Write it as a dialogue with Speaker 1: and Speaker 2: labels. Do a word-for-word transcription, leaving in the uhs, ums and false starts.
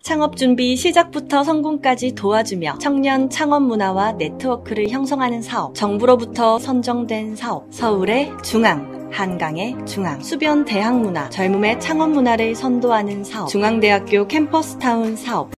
Speaker 1: 창업 준비 시작부터 성공까지 도와주며 청년 창업 문화와 네트워크를 형성하는 사업, 정부로부터 선정된 사업, 서울의 중앙, 한강의 중앙, 수변 대학 문화, 젊음의 창업 문화를 선도하는 사업, 중앙대학교 캠퍼스타운 사업,